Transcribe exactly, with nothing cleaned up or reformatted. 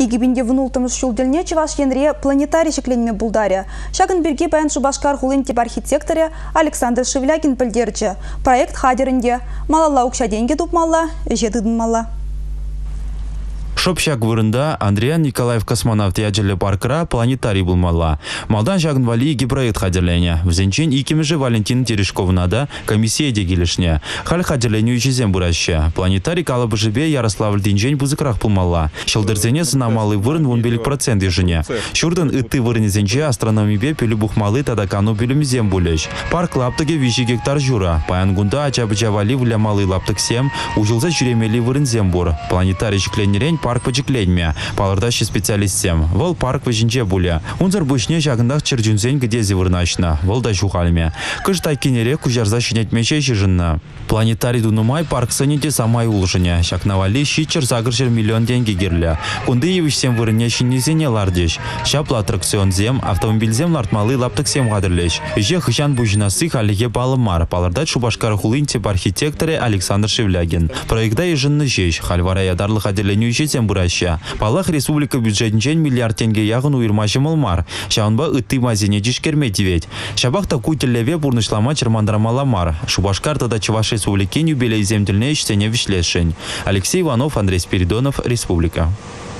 Игибинде внултымыз шулдельне чеваш енре планетарий шекленме булдаре. Шагын бирге баян Шубашкар хулын тип архитекторе Александр Шевлягин пілдерчі. Проект хадерінде малалла укша деньги тупмалла, жедыдынмалла. Шопшак вырында Андриан Николаев космонавт яджелі паркра планетарий булмалла. Малдан жагын вали проект хадерлене. Взенчен икимежі Валентин Терешковнада комиссия дегелешне. Халь хадерленю ичезем бураща. Планетарий калабы жебе Ярославль Динжень бузыкрах пулмалла. Шелдерзене сынамалы вырын вон белик процент ежене. Шурдан ытты вырынезенче астрономибе пелю бухмалы тадакану пелюмизем булеш. Парк лаптыге виши гектар жура. Паянгунда ачабыча вали вля малый лаптык сем, ужилза жүремели вырынзем бур. Планетарий шекленерень парк пачекленме. Палырдащи специалистсем. Вол парк вежинче буля. Унзар бушне жагындах черджунзень гдези вырнашна. Вол да жухальме. Кыш тайкенере кужарза шинетмече жижынна. Планетарий дунумай парк сынете самай улжыне. Шакнавали щичер загыршер миллион деньги герля. Кунды евишсем вырыне шиннезене лардеш. Шапла аттракцион зем, автомобильзем лартмалы лаптык сем гадырлеш. Же хыжан бужинасы халиге балымар. Палырдать Шубашкар хулын тип архитекторе Александр Шевлягин. Проекта ежынны жеш. Хальвара ядарлы хадерленю ежетем бураща. Палах республика бюджетнчен миллиард тенге ягын уйрмачы мылмар. Шаунба ытты мазине жишкермети ведь. Шабах таку телеве бурнышлама чермандрамаламар. Шубашкар тада Чуваш республикенью белей земдельне иштене вишлешень. Алексей Иванов, Андрей Спиридонов, Республика.